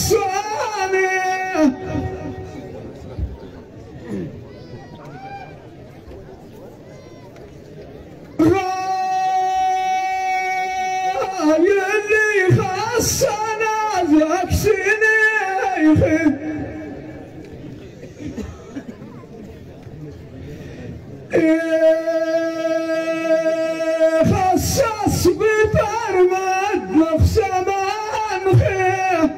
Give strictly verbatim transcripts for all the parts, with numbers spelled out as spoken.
خصاني اللي خصنا ذاك سنين خصص بترمد نفس من خير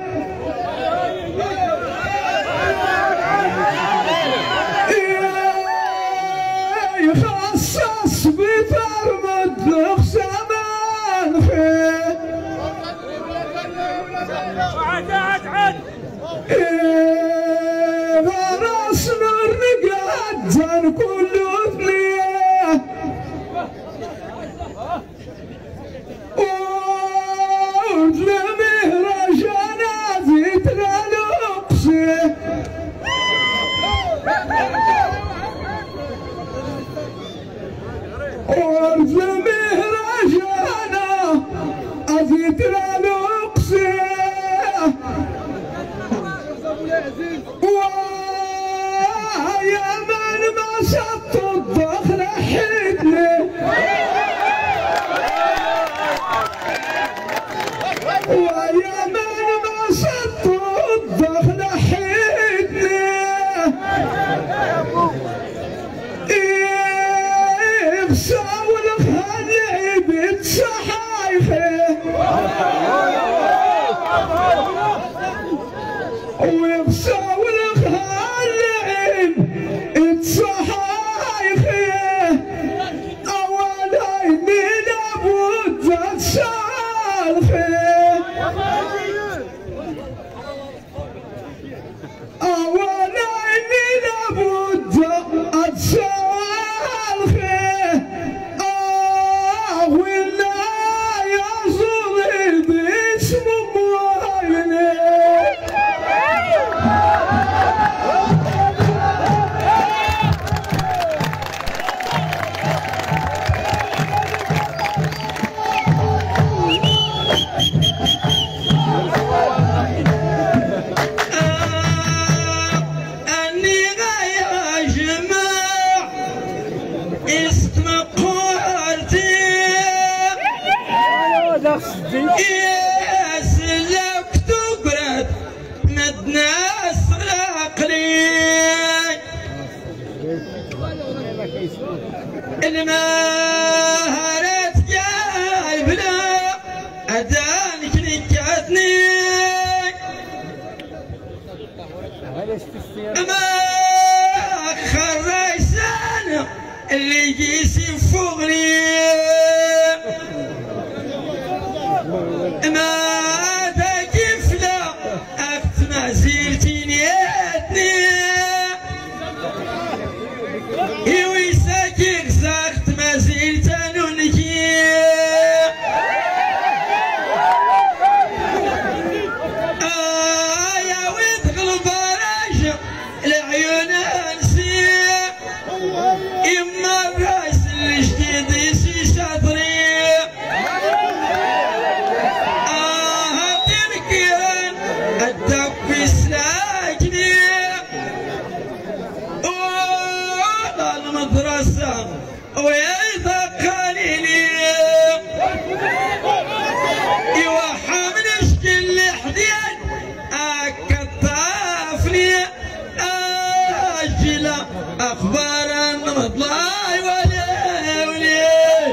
خصص بترمد نفس من خير غرس نور نقاد زن كله ثنيه وظلمه رجانا زيت للقصي وظلمه رجانا زيت للقصي ويا من ما شط الضغط حيدني ويا من ما شط الضغط حيدني يبساول خلي بيت صحايفه ويبساول خلي بيت صحايفه اولي من ابو ذات سالفه أولي من أبو ذات سالفه آه ولا يصل باسم موالي يا سلك تقرد مدناس العقلي المهارات جايب لا أدانك نكتني ما خريسان اللي جيسي فوقني ما تجف لا أخت ما زلتي نيتني يوي ساكيك ساخت ما زلت نونكي آه يا ويد غلبارج العيون انسي إما الراس الجديد يسي شاطري الدب سلاكني ولا المدرسة ويثقلني يوحى من اشكل حديد اكطافني اجل اخبار المطلع ولي ولي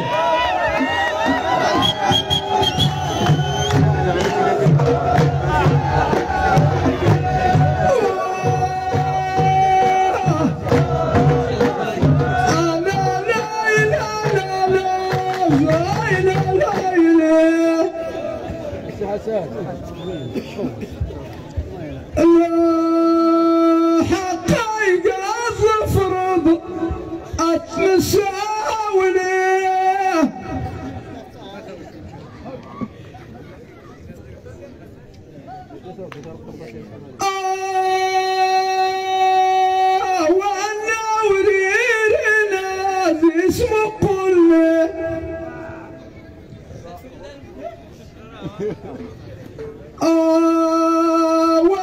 حقايق افرض اتمساولي آه وانا اريد نادي اسمه قلبي آه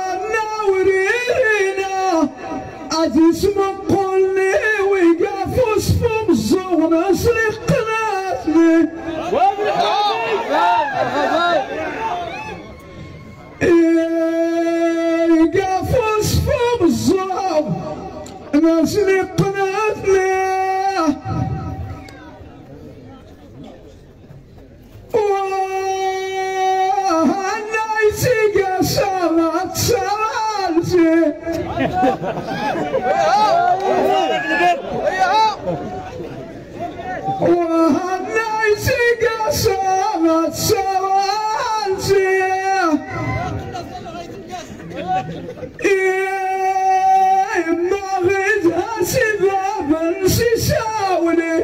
نسني قناتنا وهنا يسيق سالت سالتي وهنا يسيق سالت سالتي ما غدها سبابا سيساولي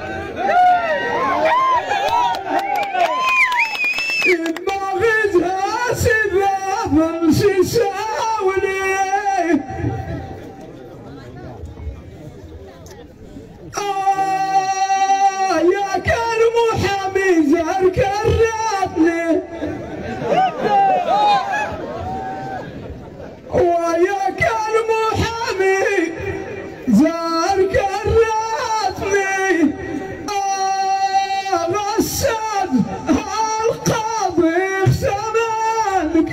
ما غدها سبابا سيساولي آه يا كان محامي زار كراتني ويا كان محامي زار كراتني آه غساد القاضي اختمالك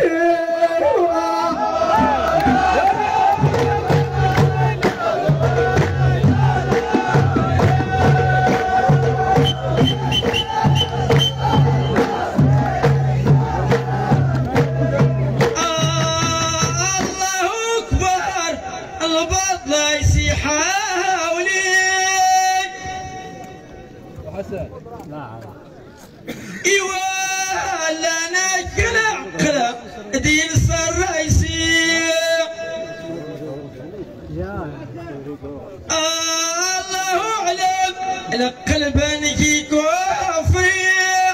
ايوا لا نقلع قلع دين الرايسي الله اعلم القلب نجي كفري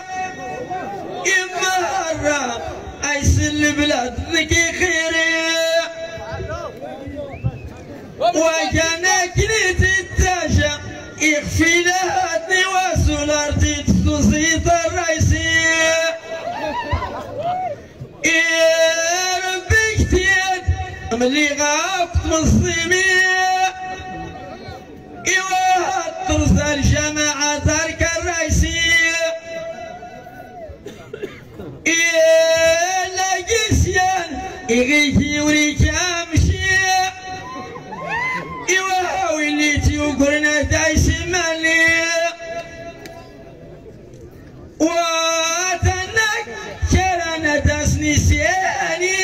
اما هرا عيس البلاد نجي خيري وجانا كليت التاجة يخفي لها وسولارتي تصيط الرئيسي يا ربي كتير ملي غابت مصيبي ايوا ترسل الجماعة ترك الرئيسي يا لاقيسيان يغيتي وريك امشي ايوا ويليتي وقرنا دايسي مالي واتنك كرنا داسني سياني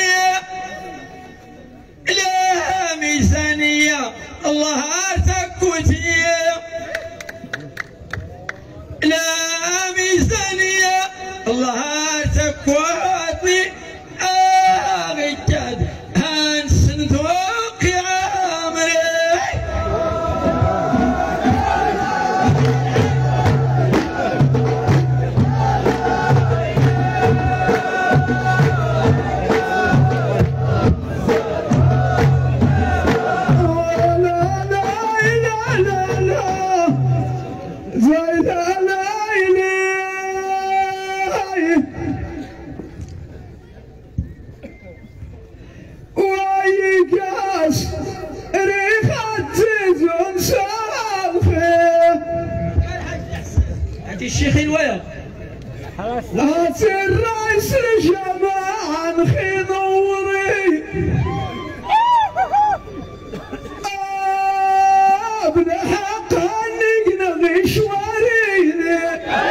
لا ميزانية الله ارتكوتي لا ميزانية الله ارتكوتي اغيكاد هانسن توقي عمري الشيخ الويا هات الرئيس الجماعة نخي نوري آه بالحق انك نغي شواريني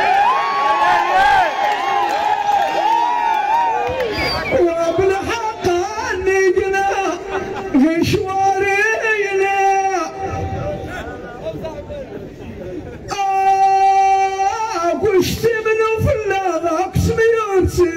وبالحق انك نغي شواريني واشتمنوا في الله اقسم يرسي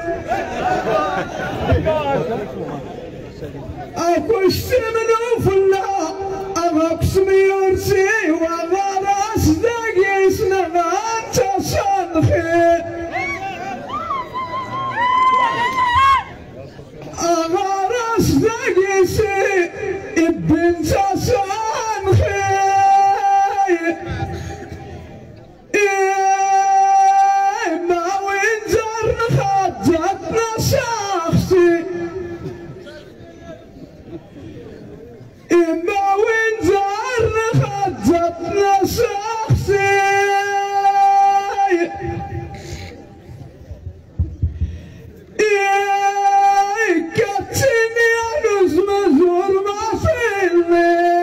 اكو اشتمنوا في الله اقسم يرسي وغرس دقيس نغانت صنخي اغرس دقيسي ابن صنخي إما وين زارنا خدتنا شخصي إيه كاتشيني أنوز مزور ما فيني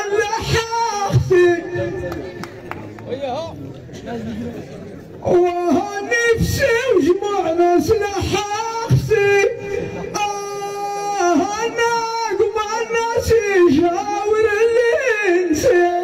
لحاختي ونفسي وجموع ناس لحاختي اه انا قمع الناس يجاور الانسان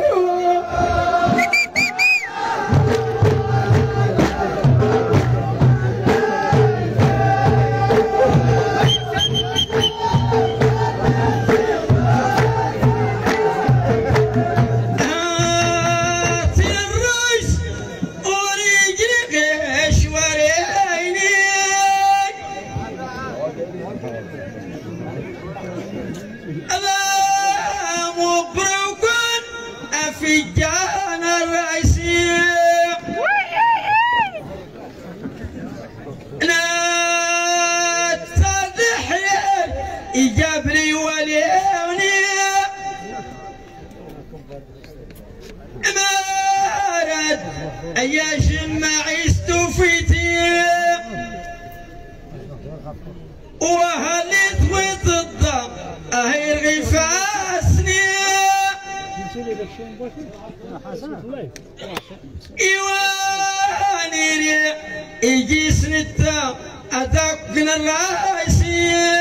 إجاب لي وليوني ما رد أياش ما عشت فيتي وهلت وتضم أهي الغفاسني إيواني إيجي سنتا أدقنا الرئيسي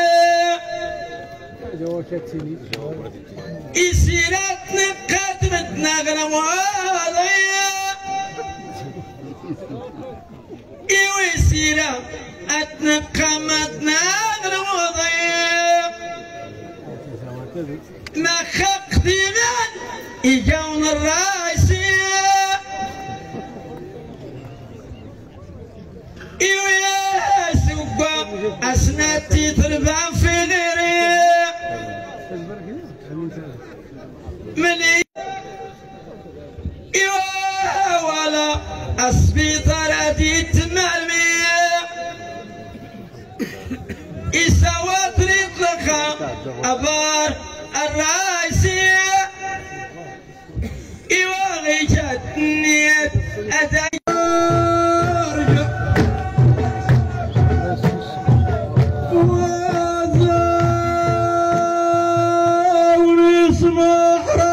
إسيرات نقدمت نغنى مواضيع إيوه إسيرات أتنقمت نغنى مواضيع ما خقتي من إجاون الرئيسي إيوه يا سوبا أسنتي تربع في غيري ملي إيوه ولا أسبيطار أديت مالمي إسوا طريق لخا أبار الرئيسي إيوه غيجت نيت أدا